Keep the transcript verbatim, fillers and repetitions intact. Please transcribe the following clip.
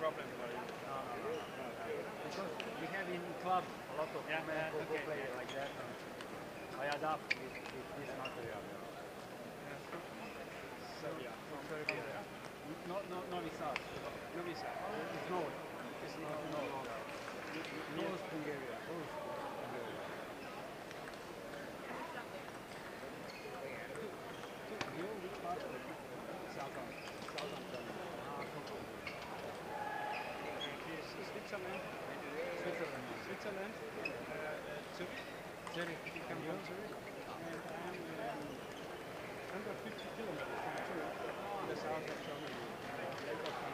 problem for you. No, no, no, no, no, no. Because we have in club a lot of Yeah, women yeah, who okay, play yeah. like that. And I adapt with, with this material. You know. Yeah, from Serbia. from From Serbia. Serbia. No, no, Novi Sad. Novi Sad. It's north. It's No, not no, no. no. Near- North Bulgaria. North Bulgaria. You which part of it? Southern. Southern Germany. Ah, okay. Here's Switzerland. Switzerland. Switzerland. Uh, uh, Zurich. Zurich. You come from Zurich. And I am um, one hundred fifty kilometers from Zurich, in the south of Germany.